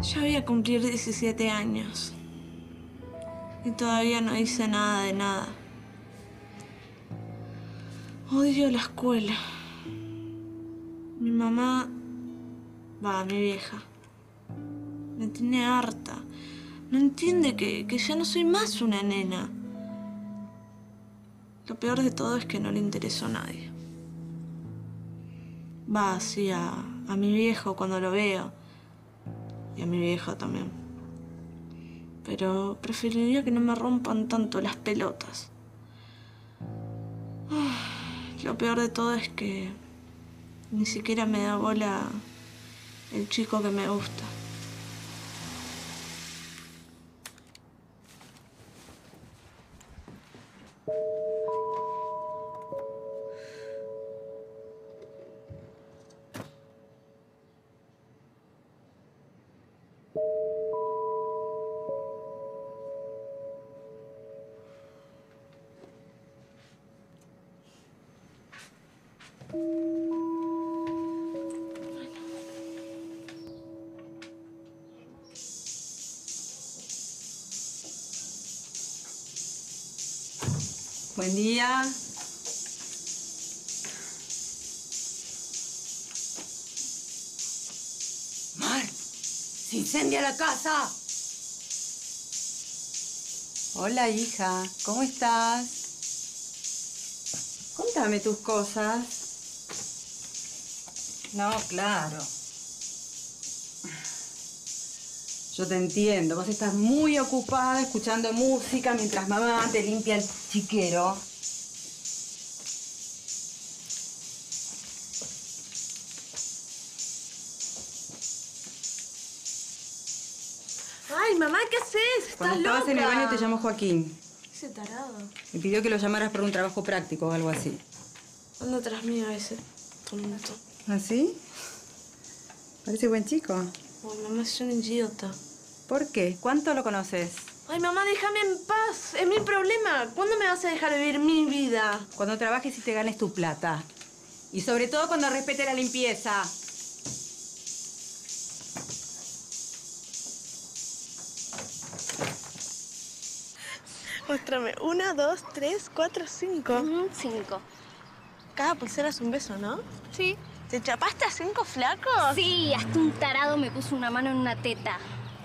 Ya voy a cumplir 17 años. Y todavía no hice nada de nada. Odio la escuela. Mi mamá... mi vieja. Me tiene harta. No entiende que ya no soy más una nena. Lo peor de todo es que no le interesó a nadie. Sí, a mi viejo cuando lo veo. Y a mi vieja también. Pero preferiría que no me rompan tanto las pelotas. Lo peor de todo es que ni siquiera me da bola el chico que me gusta. Buen día. ¡Mar! ¡Se incendia la casa! Hola, hija. ¿Cómo estás? Contame tus cosas. No, claro. Yo te entiendo. Vos estás muy ocupada escuchando música mientras mamá te limpia el chiquero. Ay, mamá, ¿qué haces? ¿Estás Cuando estabas loca? en el baño te llamó Joaquín. Ese tarado. Me pidió que lo llamaras por un trabajo práctico o algo así. Anda tras mío ese tonto. ¿Así? Parece buen chico. Ay, mamá, es un idiota. ¿Por qué? ¿Cuánto lo conoces? Ay, mamá, déjame en paz. Es mi problema. ¿Cuándo me vas a dejar vivir mi vida? Cuando trabajes y te ganes tu plata. Y sobre todo cuando respete la limpieza. Muéstrame. 1, 2, 3, 4, 5. 5. Cada pulsera es un beso, ¿no? Sí. ¿Te chapaste a 5 flacos? Sí, hasta un tarado me puso una mano en una teta.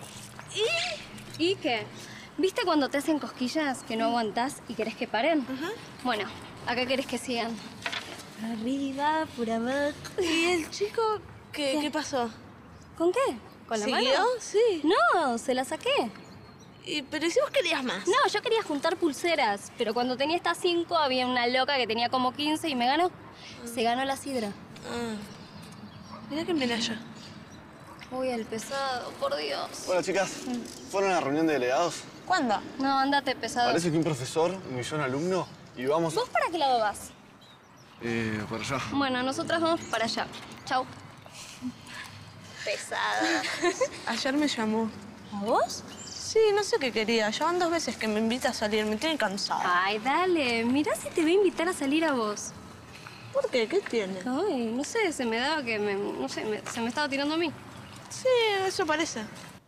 ¿Y qué? ¿Viste cuando te hacen cosquillas que no aguantás y querés que paren? Bueno, acá querés que sigan. Arriba, por abajo. ¿Y el chico qué pasó? ¿Con qué? ¿Con la ¿Siguió? mano? Sí. No, se la saqué. Pero si vos querías más. No, yo quería juntar pulseras, pero cuando tenía estas 5 había una loca que tenía como 15 y me ganó. Se ganó la sidra. Mirá que mira yo. Uy, el pesado, por Dios. Hola, chicas. ¿Fueron a la reunión de delegados? ¿Cuándo? No, andate, pesado. Parece que un profesor humilló a un alumno y vamos... ¿Vos para qué lado vas? para allá. Bueno, nosotras vamos para allá. Chau. Pesada. Ayer me llamó. ¿A vos? Sí, no sé qué quería. Ya van 2 veces que me invita a salir. Me tiene cansada. Ay, dale. Mirá si te voy a invitar a salir a vos. ¿Por qué? ¿Qué tiene? Ay, no sé, se me daba que se me estaba tirando a mí. Sí, eso parece.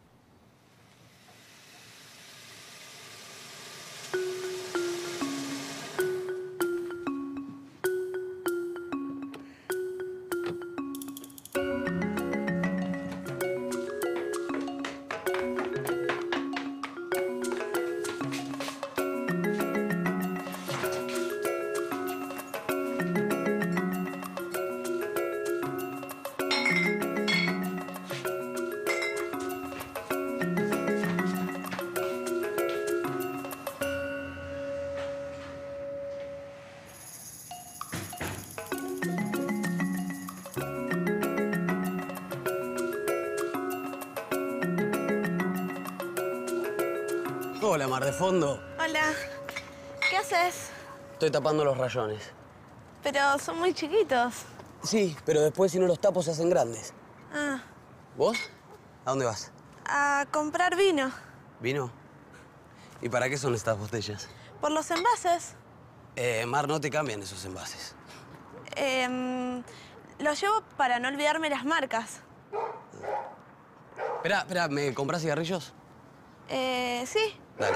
Hola, Mar de Fondo. Hola. ¿Qué haces? Estoy tapando los rayones. Pero son muy chiquitos. Sí, pero después si no los tapo se hacen grandes. Ah, ¿Vos? ¿A dónde vas? a comprar vino. ¿Vino? ¿Y para qué son estas botellas? Por los envases. Mar, no te cambian esos envases. Los llevo para no olvidarme las marcas. Espera, ¿me compras cigarrillos? Sí. Dale.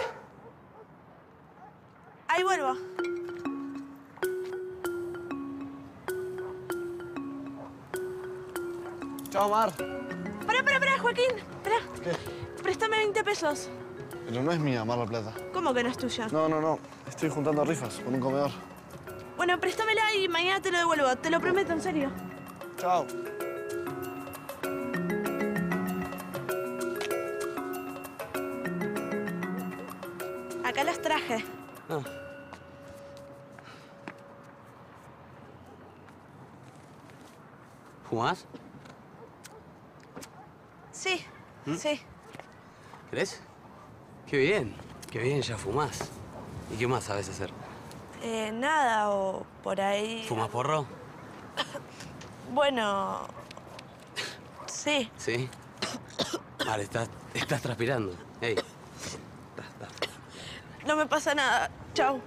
Ahí vuelvo. Chao, Mar. Pará, Joaquín. Pará. ¿Qué? Préstame 20 pesos. Pero no es mía, Mar, la plata. ¿Cómo que no es tuya? No. Estoy juntando rifas con un comedor. Bueno, préstamela y mañana te lo devuelvo. Te lo prometo, en serio. Chao. Acá las traje. Ah. ¿Fumás? Sí, sí. ¿Querés? Qué bien, ya fumás. ¿Y qué más sabes hacer? Nada, o por ahí... ¿Fumás porro? Bueno... Sí. ¿Sí? Vale, estás transpirando. Ey. No me pasa nada. Chau.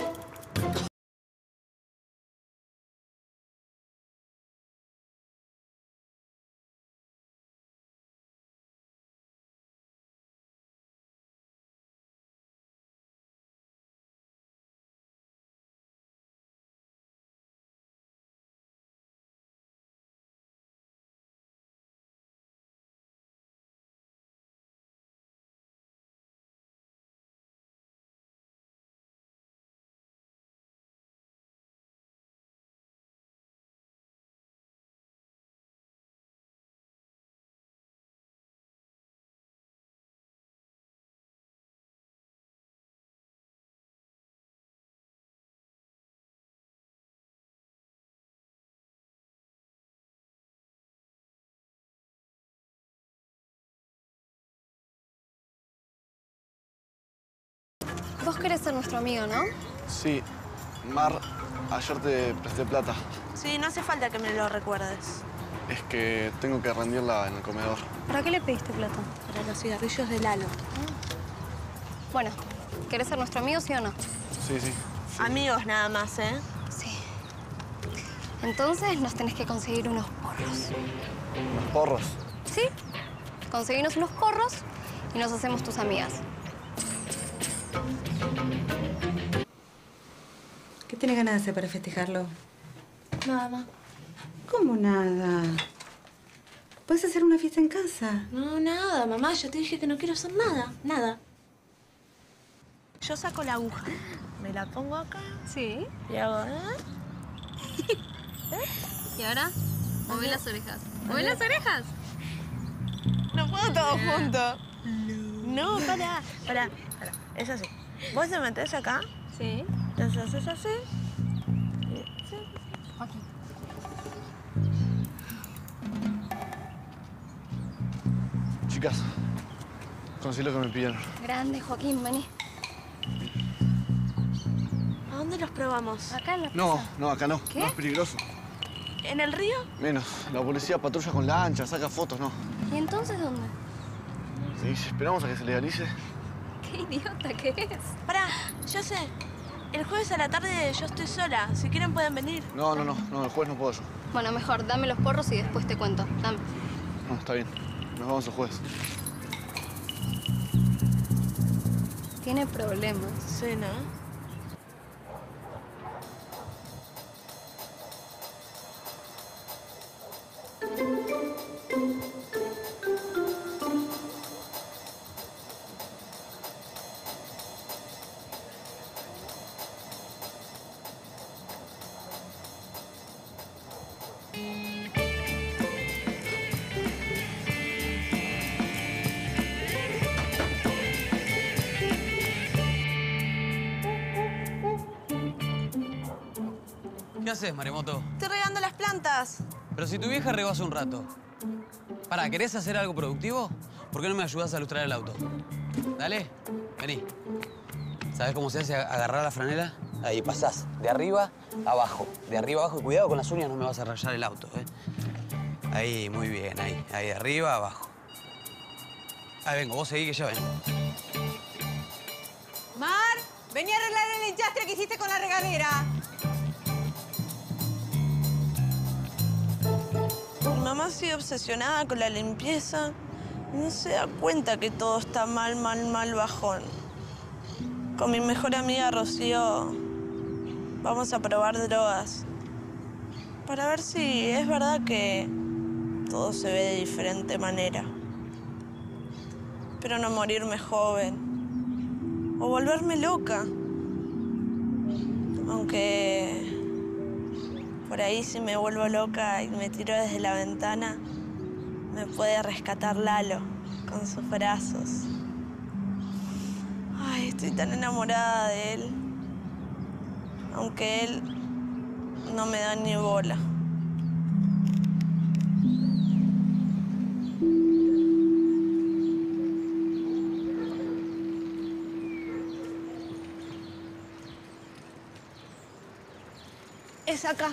Vos querés ser nuestro amigo, ¿no? Sí. Mar, ayer te presté plata. Sí, no hace falta que me lo recuerdes. Es que tengo que rendirla en el comedor. ¿Para qué le pediste plata? Para los cigarrillos de Lalo. Bueno, ¿querés ser nuestro amigo, sí o no? Sí. Amigos nada más, ¿eh? Sí. Entonces nos tenés que conseguir unos porros. ¿Unos porros? ¿Sí? Conseguirnos unos porros y nos hacemos tus amigas. ¿Qué tenés ganas de hacer para festejarlo? Nada más. ¿Cómo nada? ¿Puedes hacer una fiesta en casa? No, nada, mamá. Ya te dije que no quiero hacer nada. Nada. Yo saco la aguja. Me la pongo acá. Sí. Y hago... ¿Y ahora? Mueve las orejas. ¡Mueve las orejas! No puedo todo junto. No, pará. Es así. Vos te metés acá. Sí. Entonces haces así. Aquí. Chicas, conseguí lo que me pidieron. Grande, Joaquín, vení. ¿A dónde los probamos? Acá en la No, plaza. no, acá no. ¿Qué? No es peligroso. ¿En el río? Menos. La policía patrulla con la ancha, saca fotos, no. ¿Y entonces dónde? Sí, esperamos a que se legalice. ¡Qué idiota que es! Pará, ya sé. El jueves a la tarde yo estoy sola. Si quieren pueden venir. No, el jueves no puedo yo. Bueno, mejor, dame los porros y después te cuento. Dame. No, está bien. Nos vamos el jueves. Tiene problemas. Sí, ¿no? ¿Qué haces, Maremoto? Estoy regando las plantas. Pero si tu vieja regó hace un rato. Pará, ¿querés hacer algo productivo? ¿Por qué no me ayudas a ilustrar el auto? Dale, vení. ¿Sabés cómo se hace agarrar la franela? Ahí pasás, de arriba a abajo. De arriba a abajo. Y cuidado con las uñas, no me vas a rayar el auto, ¿eh? Ahí, muy bien, ahí. Ahí, de arriba a abajo. Ahí vengo, vos seguí que ya vengo. Mar, vení a arreglar el enchastre que hiciste con la regadera. Mamá sigue obsesionada con la limpieza. No se da cuenta que todo está mal, mal bajón. Con mi mejor amiga Rocío vamos a probar drogas. Para ver si es verdad que todo se ve de diferente manera. Espero no morirme joven o volverme loca. Aunque por ahí si me vuelvo loca y me tiro desde la ventana, me puede rescatar Lalo con sus brazos. Ay, estoy tan enamorada de él. Aunque él no me da ni bola. Es acá.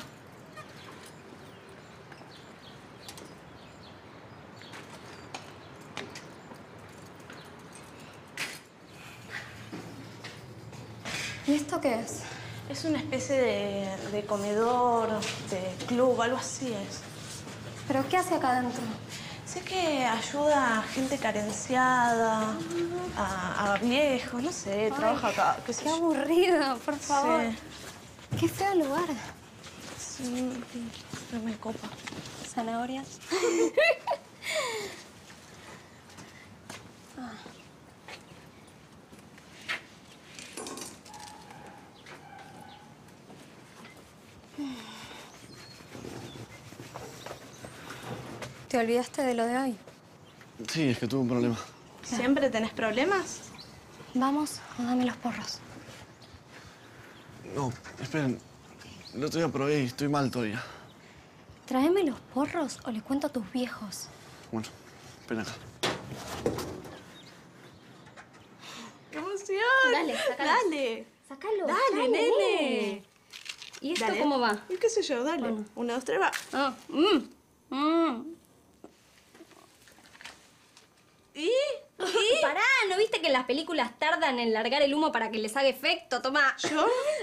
¿Y esto qué es? Es una especie de comedor, de club, algo así es. ¿Pero qué hace acá adentro? Sé que ayuda a gente carenciada, a viejos, no sé, trabaja acá. Qué sé Qué yo. aburrido, por favor. Sí. Qué feo lugar. Sí, no me copa. Zanahorias. ¿Te olvidaste de lo de hoy? Sí, es que tuve un problema. ¿Siempre tenés problemas? Vamos, o dame los porros. No, esperen. El otro día probé y estoy mal todavía. Tráeme los porros o le cuento a tus viejos. Bueno, esperen acá. ¡Qué emoción! Dale, sácalo. Dale. Sácalo. Dale, nene. ¿Y esto Dale. cómo va? ¿Y qué sé yo? Dale. Bueno. 1, 2, 3, va. Ah, ¿Y? Pará, ¿no viste que en las películas tardan en largar el humo para que les haga efecto? Toma. ¿Yo?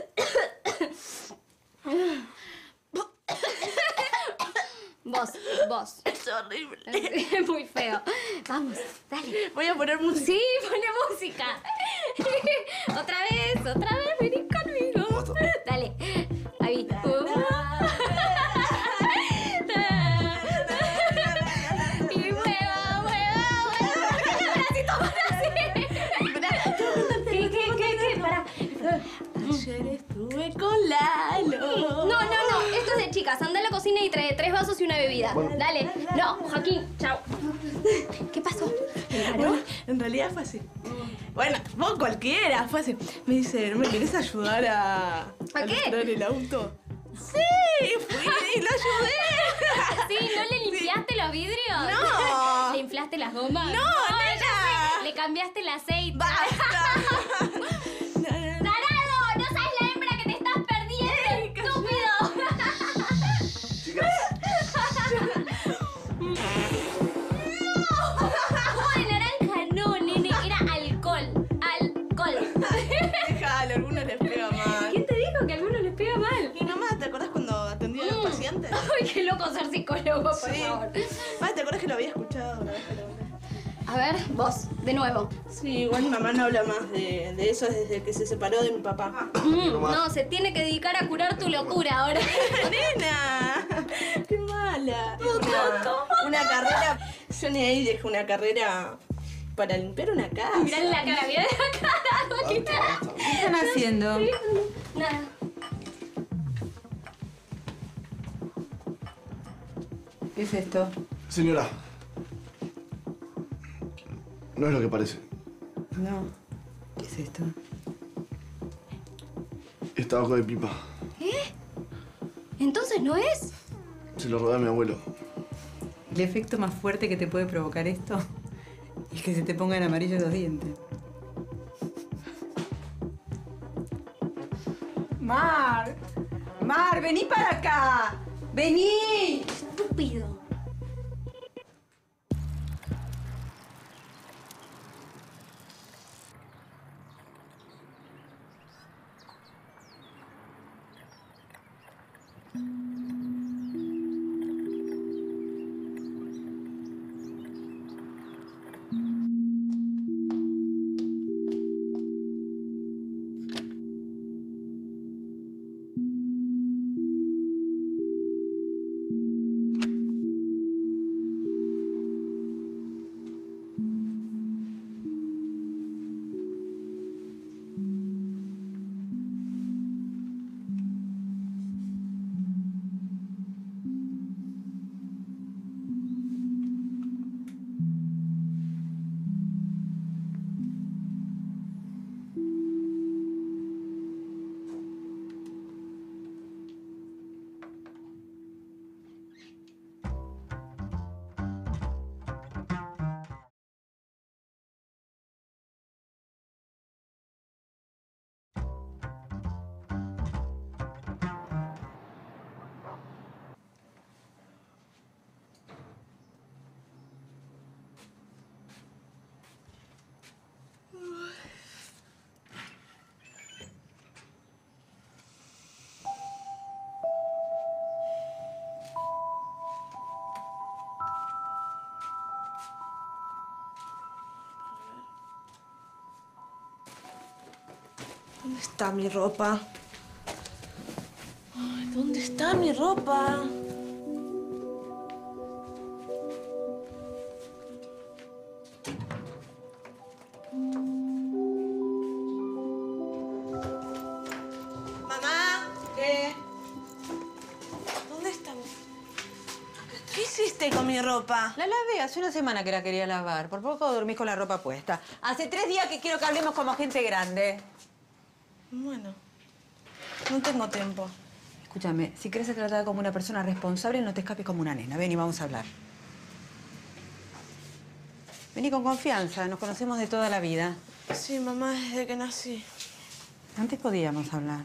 Vos. Es horrible. Es muy feo. Vamos, dale. Voy a poner música. Sí, pone música. Otra vez, vení conmigo. Dale. Ahí. Y mueva. ¿Qué? Pará. Ayer estuve con Lalo. No, esto es de chicas. Anda a la cocina y trae 3 vasos y una bebida. Dale. No, Joaquín, chao. ¿Qué pasó? Bueno, en realidad fue así. Bueno, vos cualquiera, fue así. Me dice, ¿no me querés ayudar a qué? lustrar el auto? Sí, fui y lo ayudé. Sí, ¿no le limpiaste los vidrios? No. ¿Le inflaste las gomas? No, ya nena. sé. Le cambiaste el aceite. ¡Basta! ¡Tarado! ¡No sabes la hembra que te estás perdiendo, estúpido! Chicas, Jugo de naranja, no, nene, era alcohol. Déjalo, a algunos les pega mal. ¿Quién te dijo que a algunos les pega mal? Y nomás, ¿te acordás cuando atendía a los pacientes? Ay, qué loco ser psicólogo, por Sí. favor. Ah, ¿te acordás que lo había escuchado una vez? A ver, vos, de nuevo. Sí, igual mi mamá no habla más de eso desde que se separó de mi papá. No, se tiene que dedicar a curar tu locura ahora. ¡Nena! ¡Qué mala! Una carrera... Yo ni ahí dejé una carrera para limpiar una casa. Mirá la cara, mirá la cara, Dolita. ¿Qué están haciendo? Nada. ¿Qué es esto? señora. No es lo que parece. No. ¿Qué es esto? Es tabaco de pipa. ¿Entonces no es? Se lo robé a mi abuelo. El efecto más fuerte que te puede provocar esto es que se te pongan amarillos los dientes. ¡Mar! ¡Mar, vení para acá! ¡Vení! Estúpido. ¿Dónde está mi ropa? Ay, ¿dónde está mi ropa? Mamá, ¿qué? ¿Dónde está mi... ¿Qué hiciste con mi ropa? La lavé, hace una semana que la quería lavar. Por poco dormís con la ropa puesta. Hace 3 días que quiero que hablemos como gente grande. Bueno, no tengo tiempo. Escúchame, si querés ser tratada como una persona responsable, no te escapes como una nena. Ven y vamos a hablar. Vení con confianza, nos conocemos de toda la vida. Sí, mamá, desde que nací. Antes podíamos hablar.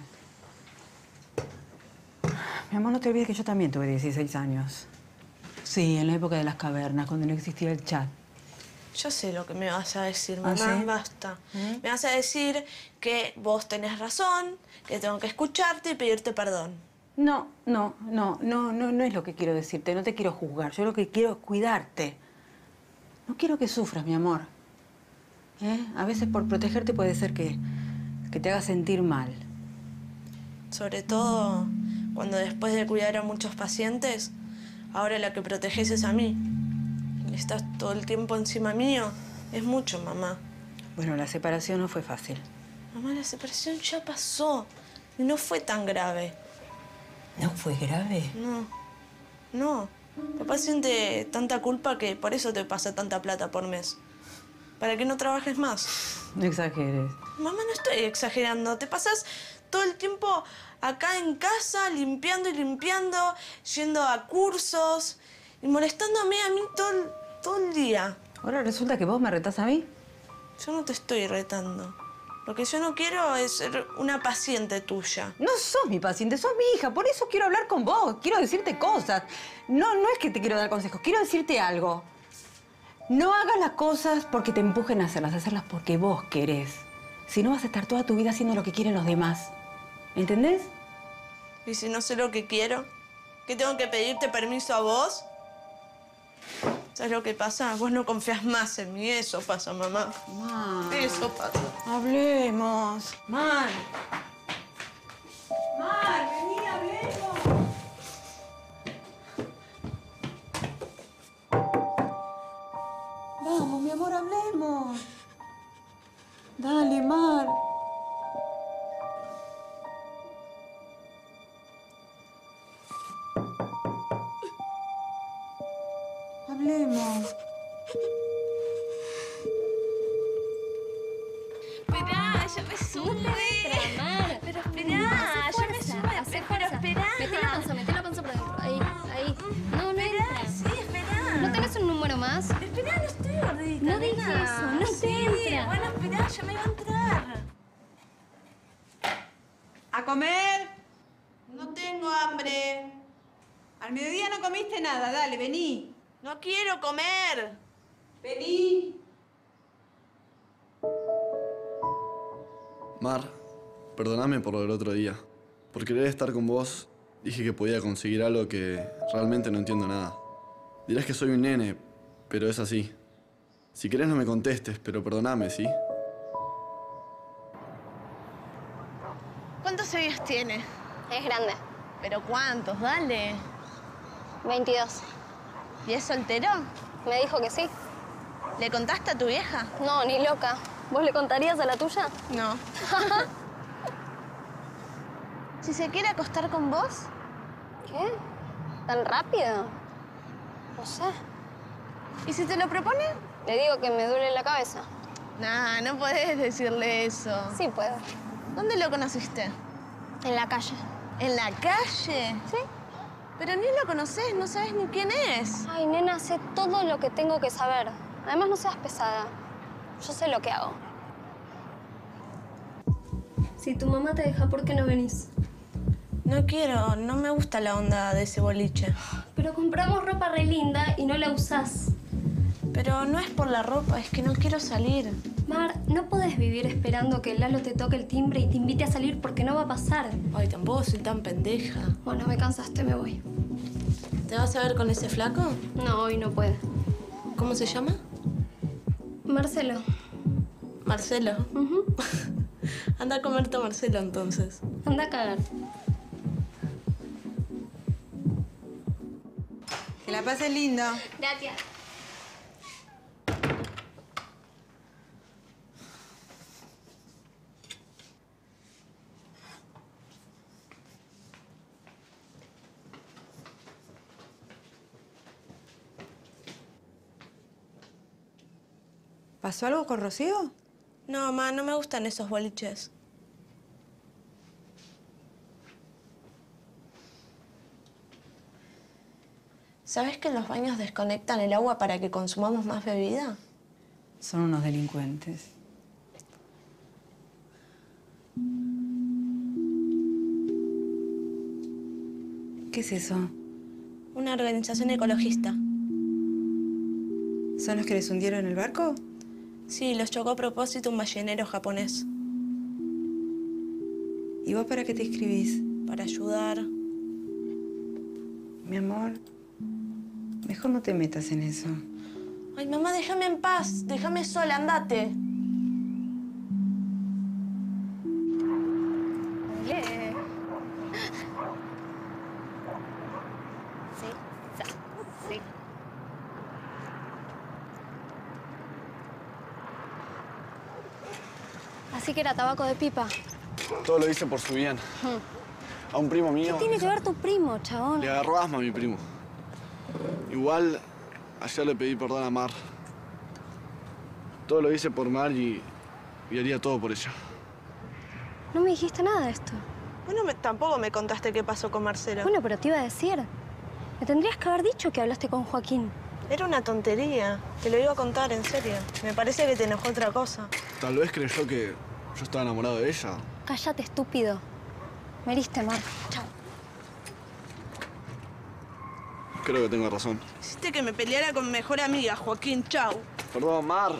Mi amor, no te olvides que yo también tuve 16 años. Sí, en la época de las cavernas, cuando no existía el chat. Yo sé lo que me vas a decir, ¿Ah, mamá, sí? basta. Me vas a decir que vos tenés razón, que tengo que escucharte y pedirte perdón. No es lo que quiero decirte. No te quiero juzgar. Yo lo que quiero es cuidarte. No quiero que sufras, mi amor. A veces por protegerte puede ser que te haga sentir mal. Sobre todo cuando después de cuidar a muchos pacientes, ahora la que proteges es a mí. Y estás todo el tiempo encima mío. Es mucho, mamá. Bueno, la separación no fue fácil. Mamá, la separación ya pasó. Y no fue tan grave. ¿No fue grave? No. Papá siente tanta culpa que por eso te pasa tanta plata por mes. Para que no trabajes más. No exageres. Mamá, no estoy exagerando. Te pasas todo el tiempo acá en casa, limpiando y limpiando, yendo a cursos y molestándome a mí todo el día. Ahora resulta que vos me retás a mí. Yo no te estoy retando. Lo que yo no quiero es ser una paciente tuya. No sos mi paciente, sos mi hija. Por eso quiero hablar con vos. Quiero decirte cosas. No es que te quiero dar consejos. Quiero decirte algo. No hagas las cosas porque te empujen a hacerlas porque vos querés. Si no, vas a estar toda tu vida haciendo lo que quieren los demás. ¿Entendés? ¿Y si no sé lo que quiero? ¿Que tengo que pedirte permiso a vos? ¿Sabes lo que pasa? Vos no confías más en mí. Eso pasa, mamá. Mar. Eso pasa. Hablemos. Mar. Mar, vení, hablemos. Vamos, mi amor, hablemos. Dale, Mar. Hablemos. Esperá, ya me sube. Mar. Pero esperá, ya me sube. Hace Pero fuerza. esperá. Metí la panza por dentro. Ahí. No entra. Sí, esperá. ¿No tenés un número más? Esperá, no estoy gordita. No dije nena. eso, no te Sí, entra. bueno, esperá, ya me va a entrar. ¿A comer? No tengo hambre. Al mediodía no comiste nada. Dale, vení. No quiero comer. Vení. Mar, perdóname por lo del otro día. Por querer estar con vos, dije que podía conseguir algo que realmente no entiendo nada. Dirás que soy un nene, pero es así. Si querés no me contestes, pero perdóname, ¿sí? ¿Cuántos años tiene? Es grande. ¿Pero cuántos? Dale. 22. ¿Y es soltero? Me dijo que sí. ¿Le contaste a tu vieja? No, ni loca. ¿Vos le contarías a la tuya? No. ¿Si se quiere acostar con vos? ¿Qué? ¿Tan rápido? No sé. ¿Y si te lo propone? Le digo que me duele la cabeza. Nah, no podés decirle eso. Sí puedo. ¿Dónde lo conociste? En la calle. ¿En la calle? ¿Sí? Pero ni lo conocés, no sabés ni quién es. Ay, nena, sé todo lo que tengo que saber. Además, no seas pesada. Yo sé lo que hago. Si tu mamá te deja, ¿por qué no venís? No quiero, no me gusta la onda de ese boliche. Pero compramos ropa re linda y no la usás. Pero no es por la ropa, es que no quiero salir. Mar, no podés vivir esperando que Lalo te toque el timbre y te invite a salir porque no va a pasar. Ay, tampoco soy tan pendeja. Bueno, me cansaste, me voy. ¿Te vas a ver con ese flaco? No, hoy no puede. ¿Cómo se llama? Marcelo. Marcelo. Anda a comerte a Marcelo, entonces. Anda a cagar. Que la pases lindo. Gracias. ¿Pasó algo con Rocío? No, mamá, no me gustan esos boliches. ¿Sabes que en los baños desconectan el agua para que consumamos más bebida? Son unos delincuentes. ¿Qué es eso? Una organización ecologista. ¿Son los que les hundieron el barco? Sí, los chocó a propósito un ballenero japonés. ¿Y vos para qué te inscribís? Para ayudar. Mi amor, mejor no te metas en eso. Ay, mamá, déjame en paz. Déjame sola, andate. Ole. Sí, sí. Así que era tabaco de pipa. Todo lo hice por su bien. A un primo mío ¿Qué tiene que ver tu primo, chabón? le agarró asma a mi primo. Igual, ayer le pedí perdón a Mar. Todo lo hice por Mar y haría todo por ella. No me dijiste nada de esto. Bueno, tampoco me contaste qué pasó con Marcelo. Bueno, pero te iba a decir. Me tendrías que haber dicho que hablaste con Joaquín. Era una tontería. Te lo iba a contar, en serio. Me parece que te enojó otra cosa. Tal vez creyó que yo estaba enamorado de ella. Cállate, estúpido. Me heriste, Mar. Chao. Creo que tengo razón. Hiciste que me peleara con mi mejor amiga, Joaquín. Chau. Perdón, Mar.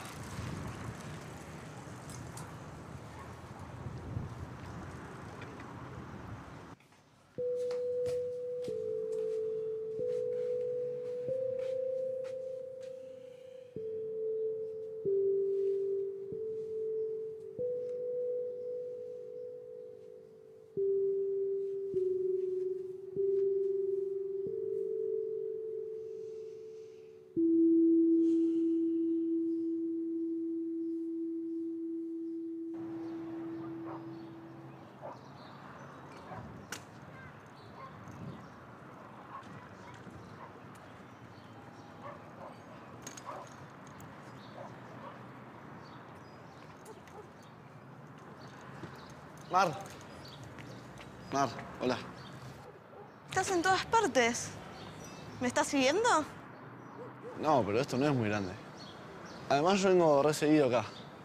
Mar. Mar, hola. Estás en todas partes. ¿Me estás siguiendo? No, pero esto no es muy grande. Además, yo vengo re seguido acá.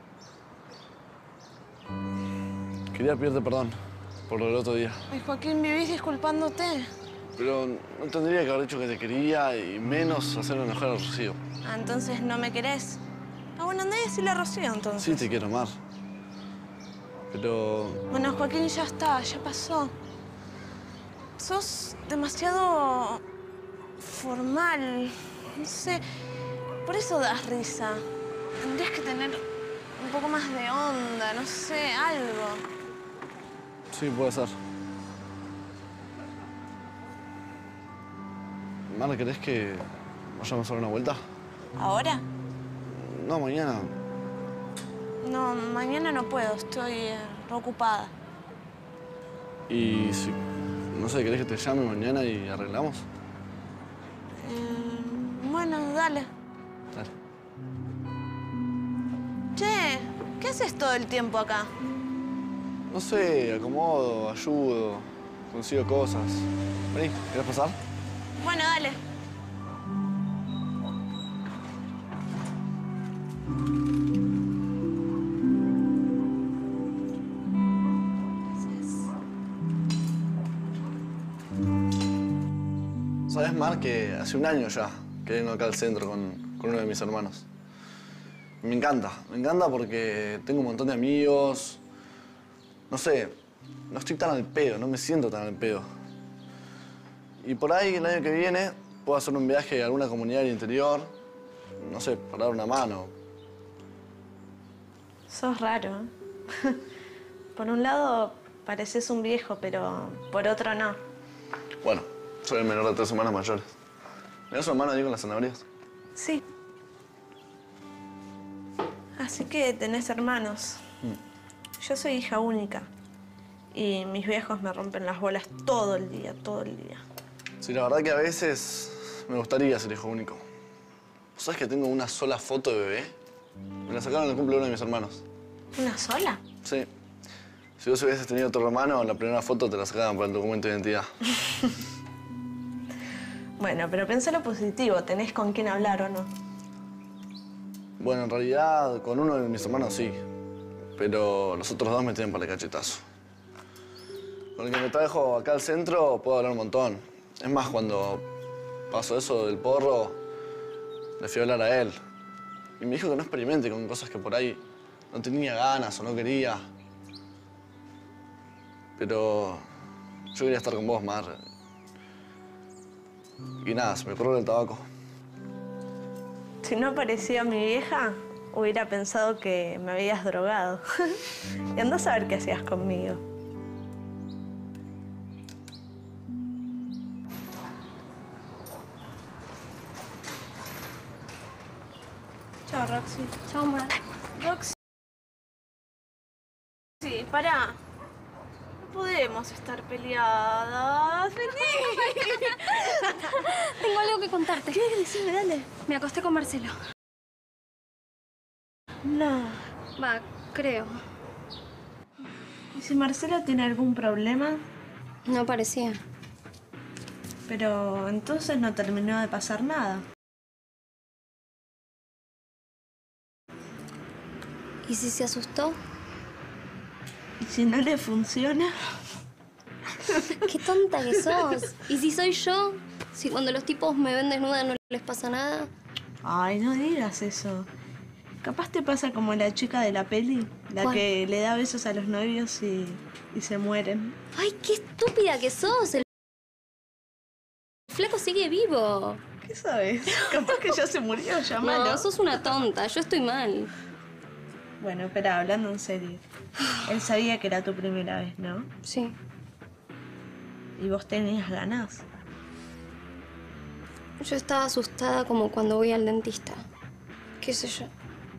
Quería pedirte perdón por lo del otro día. Ay, Joaquín, vivís disculpándote. Pero no tendría que haber dicho que te quería y menos hacerme enojar a Rocío. Ah, entonces no me querés. Ah, bueno, andá y decirle a Rocío, entonces. Sí, te quiero, Mar. Pero... Bueno, Joaquín, ya está, ya pasó. Sos demasiado formal. No sé, por eso das risa. Tendrías que tener un poco más de onda, no sé, algo. Sí, puede ser. Mar, ¿querés que vayamos a dar una vuelta? ¿Ahora? No, mañana. No, mañana no puedo, estoy ocupada. Y si... No sé, ¿querés que te llame mañana y arreglamos? Bueno, dale. Dale. Che, ¿qué haces todo el tiempo acá? No sé, acomodo, ayudo, consigo cosas. Vení, ¿querés pasar? Bueno, dale. ¿Sabés, Mar, que hace un año ya que vengo acá al centro con uno de mis hermanos? Me encanta porque tengo un montón de amigos. No sé, no estoy tan al pedo, no me siento tan al pedo. Y por ahí, el año que viene, puedo hacer un viaje a alguna comunidad del interior. No sé, para dar una mano. Sos raro, ¿eh? Por un lado, pareces un viejo, pero por otro no. Bueno, soy el menor de 3 hermanas mayores. ¿Me das una mano ahí con las zanahorias? Sí. Así que tenés hermanos. Yo soy hija única. Y mis viejos me rompen las bolas todo el día, todo el día. Sí, la verdad que a veces me gustaría ser hijo único. ¿Sabes que tengo una sola foto de bebé? Me la sacaron en el cumple de uno de mis hermanos. ¿Una sola? Sí. Si vos hubieses tenido otro hermano, la primera foto te la sacaban para el documento de identidad. Bueno, pero pensá lo positivo. ¿Tenés con quién hablar o no? Bueno, en realidad, con uno de mis hermanos sí. Pero los otros dos me tienen para el cachetazo. Con el que me trajo acá al centro puedo hablar un montón. Es más, cuando pasó eso del porro, le fui a hablar a él. Y me dijo que no experimente con cosas que por ahí no tenía ganas o no quería. Pero yo quería estar con vos, Mar. Y nada, se me ocurrió el tabaco. Si no aparecía mi vieja, hubiera pensado que me habías drogado. Y andás a ver qué hacías conmigo. Chao, Roxy. Chao, Mar. Roxy. Sí, pará. No podemos estar peleadas. Vení. Tengo algo que contarte. ¿Qué decirme? Dale. Me acosté con Marcelo. No. Va, creo. ¿Y si Marcelo tiene algún problema? No parecía. Pero entonces no terminó de pasar nada. ¿Y si se asustó? ¿Y si no le funciona? ¡Qué tonta que sos! ¿Y si soy yo? Si cuando los tipos me ven desnuda no les pasa nada. Ay, no digas eso. Capaz te pasa como la chica de la peli, la ¿Cuál? que le da besos a los novios y se mueren. ¡Ay, qué estúpida que sos! El flaco sigue vivo. ¿Qué sabes? Capaz que ya se murió, llámalo. No, sos una tonta. Yo estoy mal. Bueno, espera, hablando en serio. Él sabía que era tu primera vez, ¿no? Sí. Y vos tenías ganas. Yo estaba asustada como cuando voy al dentista. ¿Qué sé yo?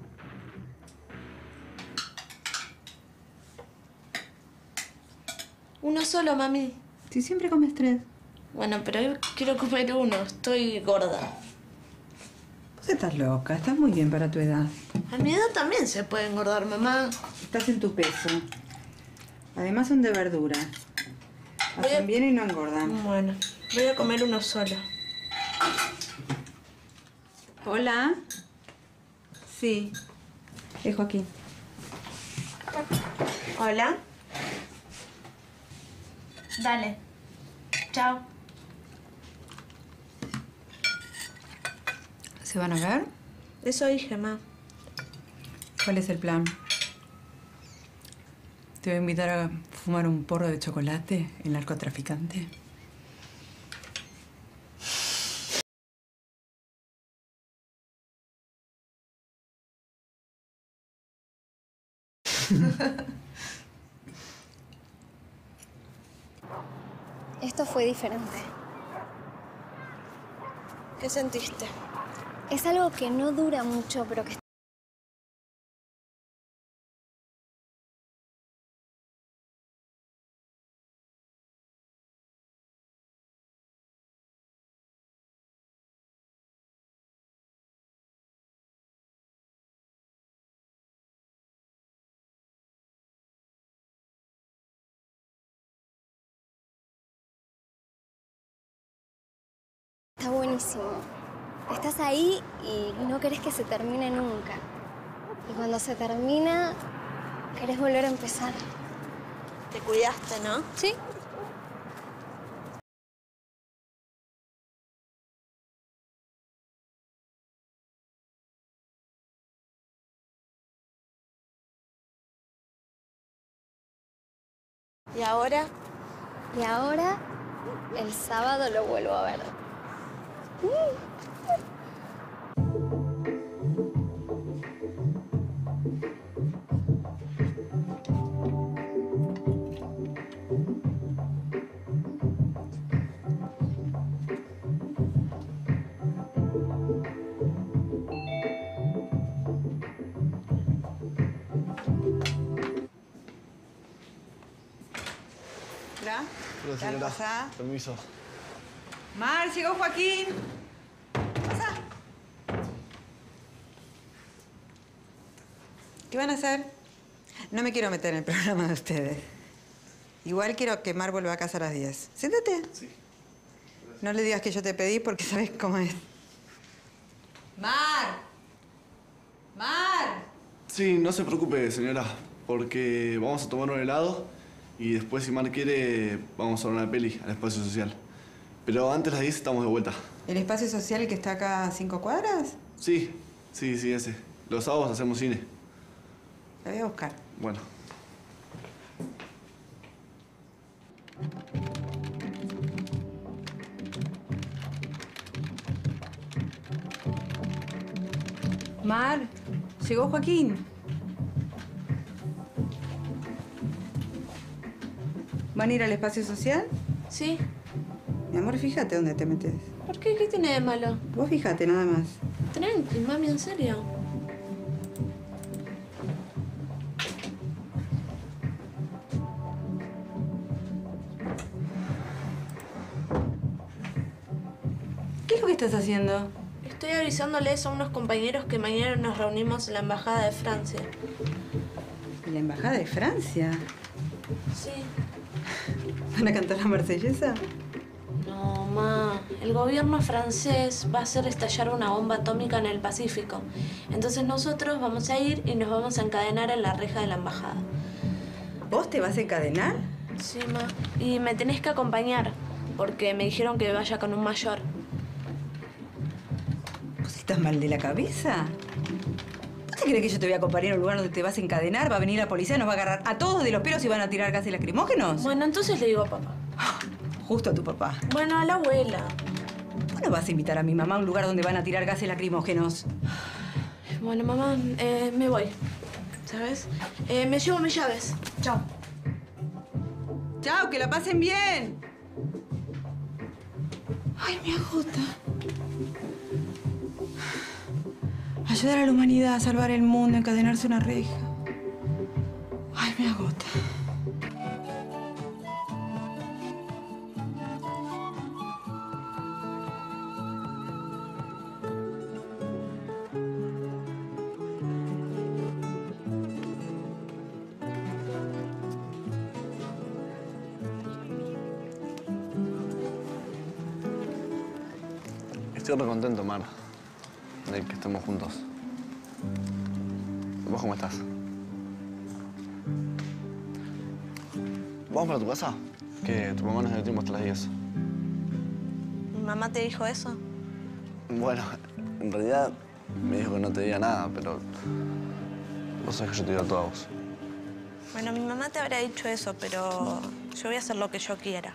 Uno solo, mami. Si siempre comes 3. Bueno, pero hoy quiero comer uno. Estoy gorda. Vos estás loca, estás muy bien para tu edad. A mi edad también se puede engordar, mamá. Estás en tu peso. Además son de verdura. Voy a- Hacen bien y no engordan. Bueno, voy a comer uno solo. Hola. Sí. Es Joaquín. Hola. Dale. Chao. ¿Se van a ver? Eso dije, ma. ¿Cuál es el plan? Te voy a invitar a fumar un porro de chocolate, el narcotraficante. Esto fue diferente. ¿Qué sentiste? Es algo que no dura mucho, pero que está buenísimo. Estás ahí y no querés que se termine nunca. Y cuando se termina, querés volver a empezar. Te cuidaste, ¿no? ¿Sí? ¿Y ahora? Y ahora, el sábado lo vuelvo a ver. Pero, Calma, señora, pasá. permiso. Mar, llegó Joaquín. Pasa. ¿Qué van a hacer? No me quiero meter en el programa de ustedes. Igual quiero que Mar vuelva a casa a las 10. Siéntate. Sí. No le digas que yo te pedí porque sabes cómo es. ¡Mar! ¡Mar! Sí, no se preocupe, señora, porque vamos a tomar un helado y después, si Mar quiere, vamos a ver una peli al espacio social. Pero antes de las 10 estamos de vuelta. ¿El espacio social que está acá a 5 cuadras? Sí, ese. Los sábados hacemos cine. La voy a buscar. Bueno. Mar, llegó Joaquín. ¿Van a ir al espacio social? Sí. Mi amor, fíjate dónde te metes. ¿Por qué? ¿Qué tiene de malo? Vos fíjate, nada más. Tranqui, mami, en serio. ¿Qué es lo que estás haciendo? Estoy avisándoles a unos compañeros que mañana nos reunimos en la Embajada de Francia. ¿En la Embajada de Francia? Sí. ¿Van a cantar la marsellesa? No, ma. El gobierno francés va a hacer estallar una bomba atómica en el Pacífico. Entonces nosotros vamos a ir y nos vamos a encadenar en la reja de la embajada. ¿Vos te vas a encadenar? Sí, ma. Y me tenés que acompañar, porque me dijeron que vaya con un mayor. ¿Vos estás mal de la cabeza? ¿Vos te crees que yo te voy a acompañar a un lugar donde te vas a encadenar? Va a venir la policía, nos va a agarrar a todos de los pelos y van a tirar gases lacrimógenos. Bueno, entonces le digo a papá. Justo a tu papá. Bueno, a la abuela. ¿Vos no vas a invitar a mi mamá a un lugar donde van a tirar gases lacrimógenos? Bueno, mamá, me voy. ¿Sabes? Me llevo mis llaves. Chao. ¡Chao, que la pasen bien! Ay, me agota. Ayudar a la humanidad a salvar el mundo, encadenarse una reja. Ay, me agota. Estoy re contento, Mar, de que estemos juntos. ¿Vos cómo estás? ¿Vamos para tu casa? Que tu mamá nos dio tiempo hasta las 10. ¿Mi mamá te dijo eso? Bueno, en realidad me dijo que no te diga nada, pero vos sabés que yo te digo todo a vos. Bueno, mi mamá te habrá dicho eso, pero yo voy a hacer lo que yo quiera.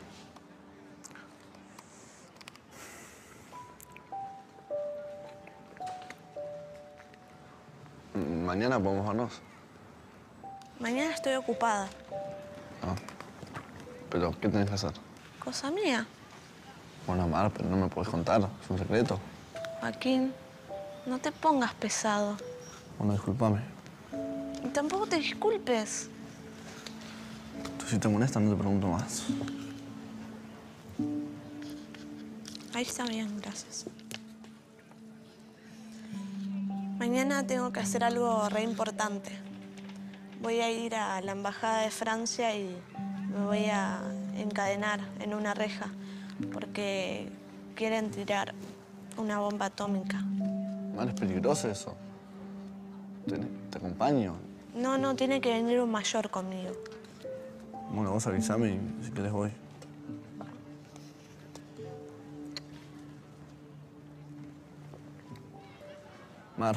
Mañana podemos vernos. Mañana estoy ocupada. Ah. ¿Pero qué tenés que hacer? Cosa mía. Bueno, Mar, pero no me podés contar. Es un secreto. Joaquín, no te pongas pesado. Bueno, discúlpame. Y tampoco te disculpes. Tú, si te molesta, no te pregunto más. Ahí está bien, gracias. Mañana tengo que hacer algo re importante. Voy a ir a la Embajada de Francia y me voy a encadenar en una reja porque quieren tirar una bomba atómica. Mar, es peligroso eso. Te acompaño. No, tiene que venir un mayor conmigo. Bueno, vos avísame y si querés voy. Mar,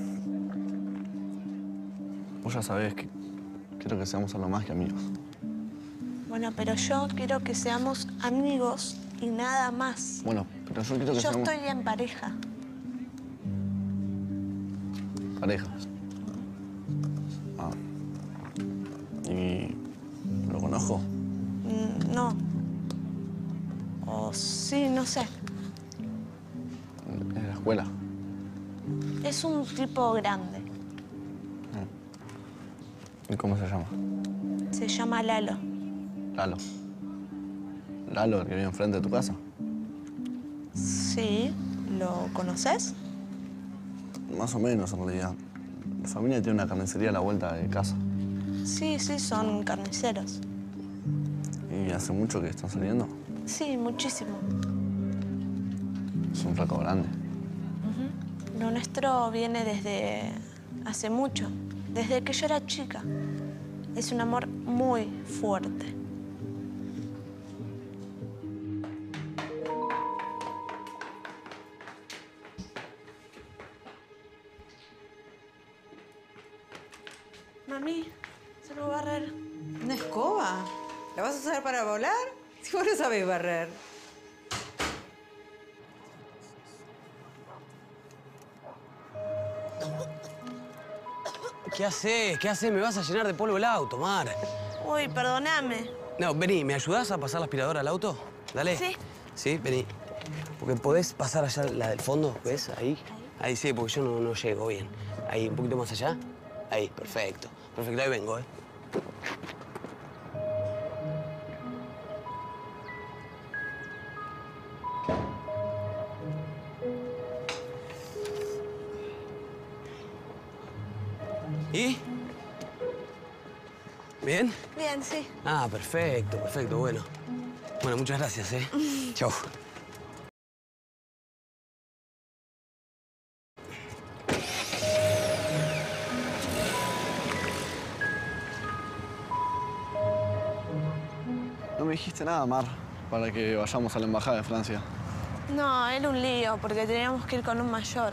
vos ya sabés que quiero que seamos algo más que amigos. Bueno, pero yo quiero que seamos amigos y nada más. Bueno, pero yo quiero que Yo seamos estoy en pareja. pareja. Ah. ¿Y lo conozco? No. O sí, no sé. Es de la escuela. Es un tipo grande. ¿Y cómo se llama? Se llama Lalo. Lalo. Lalo, el que vive enfrente de tu casa. Sí, ¿lo conoces? Más o menos, en realidad. La familia tiene una carnicería a la vuelta de casa. Sí, son carniceros. ¿Y hace mucho que están saliendo? Sí, muchísimo. Es un flaco grande. Lo nuestro viene desde hace mucho, desde que yo era chica. Es un amor muy fuerte. Mami, salgo a barrer. ¿Una escoba? ¿La vas a usar para volar? Si vos no sabés barrer. ¿Qué haces? ¿Qué haces? Me vas a llenar de polvo el auto, Mar. Uy, perdóname. No, vení, ¿me ayudás a pasar la aspiradora al auto? Dale. Sí. Sí, vení. Porque podés pasar allá la del fondo, ¿ves? Ahí. Ahí sí, porque yo no llego bien. Ahí, un poquito más allá. Ahí, perfecto. Perfecto, ahí vengo, ¿eh? ¿Y? ¿Bien? Bien, sí. Ah, perfecto, perfecto, bueno. Bueno, muchas gracias, ¿eh? Chau. No me dijiste nada, Mar, para que vayamos a la embajada de Francia. No, era un lío, porque teníamos que ir con un mayor.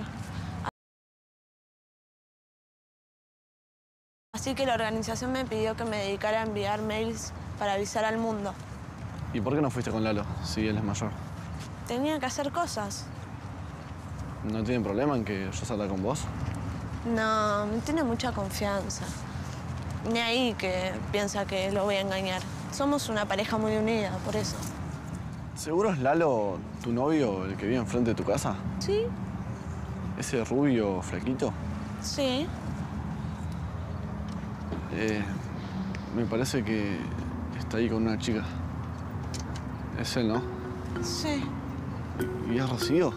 Así que la organización me pidió que me dedicara a enviar mails para avisar al mundo. ¿Y por qué no fuiste con Lalo, si él es mayor? Tenía que hacer cosas. ¿No tienen problema en que yo salga con vos? No, tiene mucha confianza. Ni ahí que piensa que lo voy a engañar. Somos una pareja muy unida, por eso. ¿Seguro es Lalo tu novio, el que vive enfrente de tu casa? ¿Sí? ¿Ese rubio flaquito? Sí. Me parece que está ahí con una chica. Es él, ¿no? Sí. ¿Y es Rocío?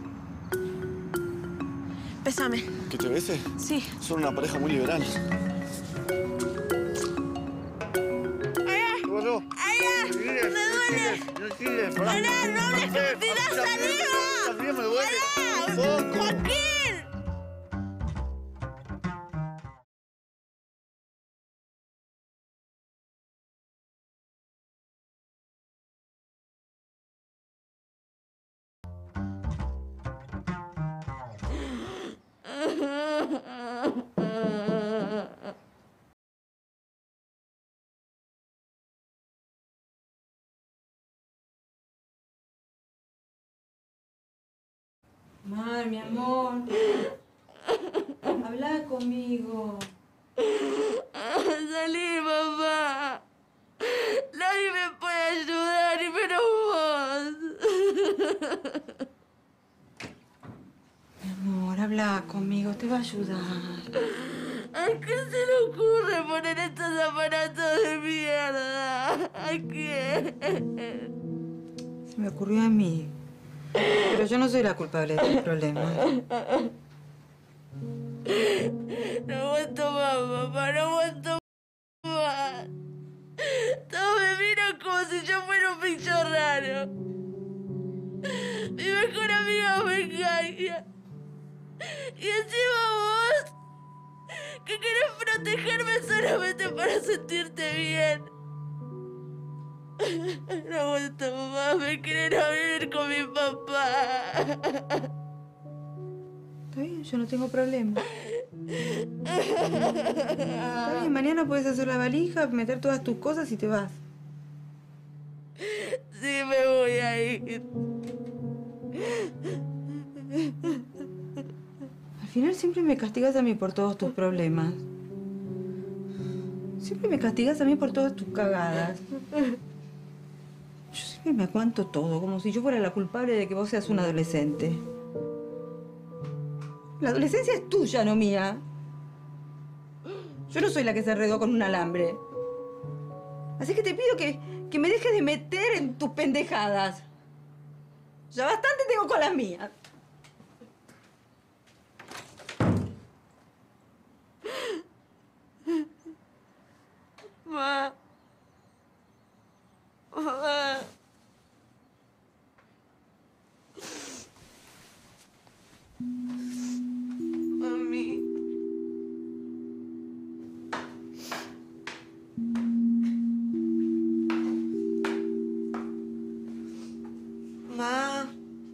Pésame. ¿Que te bese? Sí. Son una pareja muy liberal. ¿Qué pasó? ¡Me duele! No tires, pará. ¡Pará, no hables que me tirás saliva! También me duele. ¡Pará! ¡Joaquín! Mar, mi amor. Habla conmigo. Salí, papá. Nadie me puede ayudar, y menos vos. Mi amor, habla conmigo. Te va a ayudar. ¿A qué se le ocurre poner estos aparatos de mierda? ¿A qué? Se me ocurrió a mí. Pero yo no soy la culpable de tu problema. No aguanto más, papá, no aguanto más. Todos me miran como si yo fuera un bicho raro. Mi mejor amiga me engaña. Y encima vos, que querés protegerme solamente para sentirte bien. No aguanto más, me quieren a vivir con mi papá. Está bien, yo no tengo problema. Está bien, mañana puedes hacer la valija, meter todas tus cosas y te vas. Sí, me voy a ir. Al final siempre me castigas a mí por todos tus problemas. Siempre me castigas a mí por todas tus cagadas. Yo siempre me aguanto todo, como si yo fuera la culpable de que vos seas un adolescente. La adolescencia es tuya, no mía. Yo no soy la que se enredó con un alambre. Así que te pido que Que me dejes de meter en tus pendejadas. Ya bastante tengo con las mías. Ma. Ma. Mami. Ma.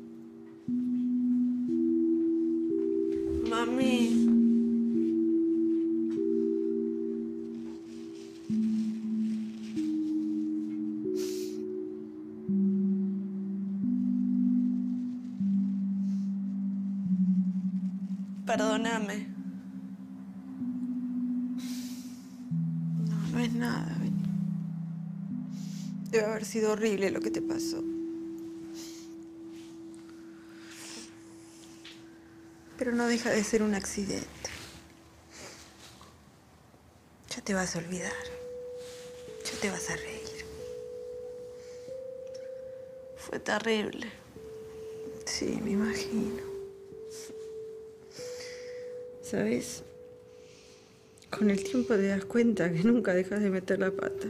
Mami. Perdóname. No, no es nada, Beni. Debe haber sido horrible lo que te pasó. Pero no deja de ser un accidente. Ya te vas a olvidar. Ya te vas a reír. Fue terrible. Sí, me imagino. ¿Sabes? Con el tiempo te das cuenta que nunca dejas de meter la pata.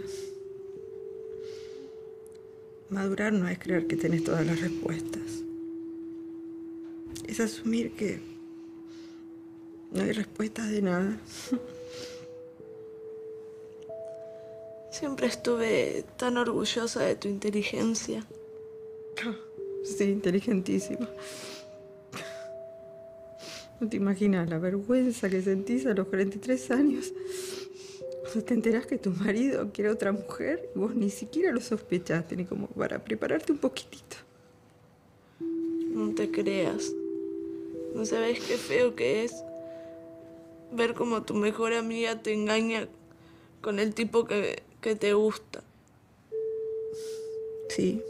Madurar no es creer que tenés todas las respuestas. Es asumir que no hay respuestas de nada. Siempre estuve tan orgullosa de tu inteligencia. Sí, inteligentísima. No te imaginas la vergüenza que sentís a los 43 años cuando te enterás que tu marido quiere a otra mujer y vos ni siquiera lo sospechaste, ni como para prepararte un poquitito. No te creas. No sabes qué feo que es ver cómo tu mejor amiga te engaña con el tipo que te gusta. Sí.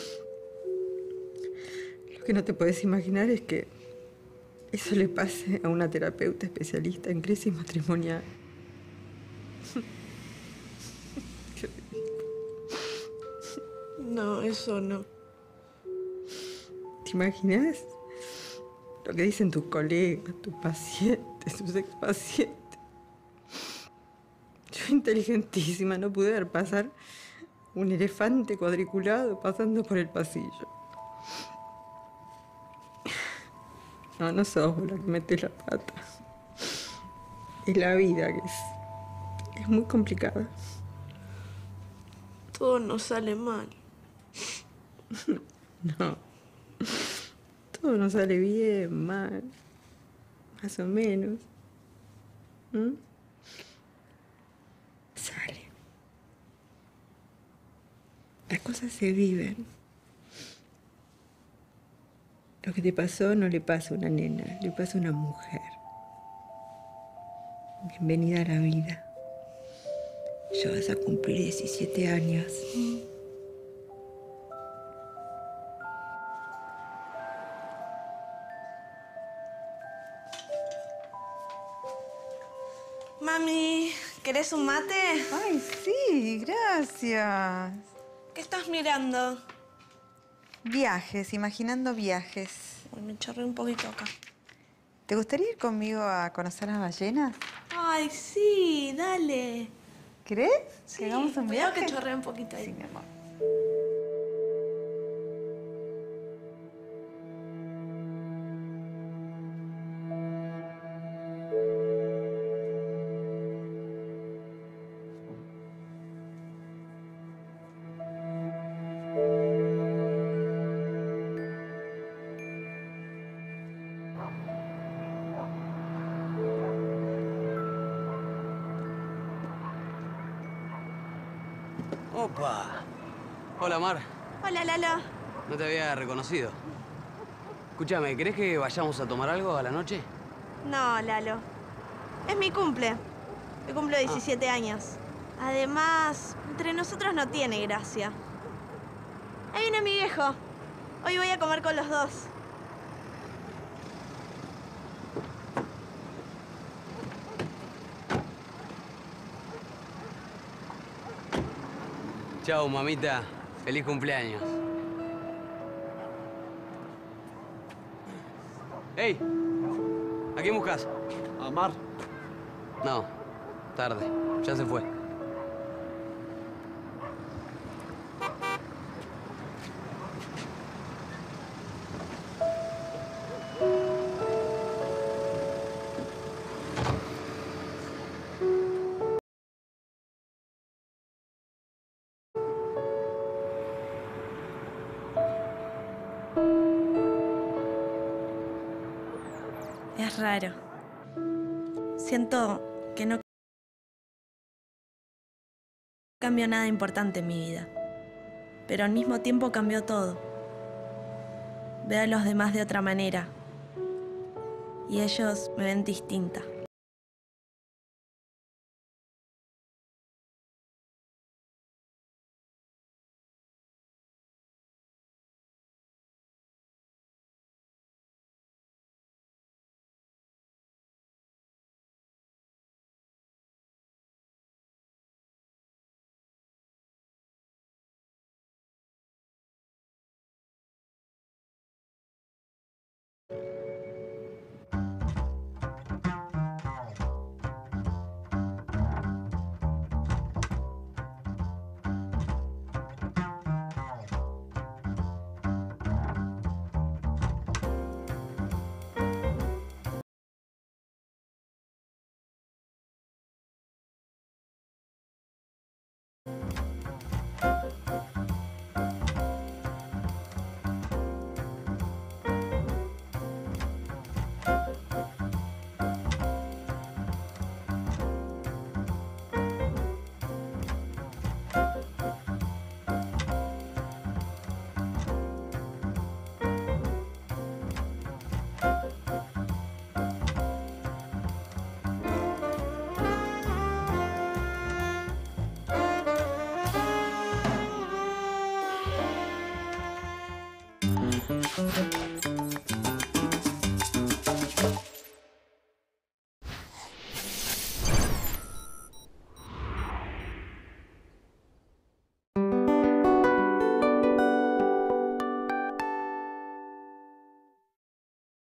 Lo que no te puedes imaginar es que eso le pase a una terapeuta especialista en crisis matrimonial. Qué ridículo. No, eso no. ¿Te imaginas lo que dicen tus colegas, tus pacientes, tus expacientes? Yo, inteligentísima, no pude ver pasar un elefante cuadriculado pasando por el pasillo. No, no sos vos la que metes la pata. Es la vida que es muy complicada. Todo nos sale mal. No. Todo nos sale bien, mal. Más o menos. Sale. Las cosas se viven. Lo que te pasó no le pasa a una nena, le pasa a una mujer. Bienvenida a la vida. Ya vas a cumplir 17 años. Mami, ¿querés un mate? Ay, sí, gracias. ¿Qué estás mirando? Viajes, imaginando viajes. Uy, me chorré un poquito acá. ¿Te gustaría ir conmigo a conocer las ballenas? Ay, sí, dale. ¿Crees? Sí, ¿Que hagamos un cuidado viaje? que chorré un poquito ahí. Sí, mi amor. ¡Opa! Hola, Mar. Hola, Lalo. No te había reconocido. Escúchame, ¿querés que vayamos a tomar algo a la noche? No, Lalo. Es mi cumple. Yo cumplo 17 años. Además, entre nosotros no tiene gracia. Ahí viene mi viejo. Hoy voy a comer con los dos. Chao, mamita. Feliz cumpleaños. ¡Ey! ¿A quién buscas? A Mar. No, tarde. Ya se fue. Es raro. Siento que no cambió nada importante en mi vida, pero al mismo tiempo cambió todo. Veo a los demás de otra manera y ellos me ven distinta.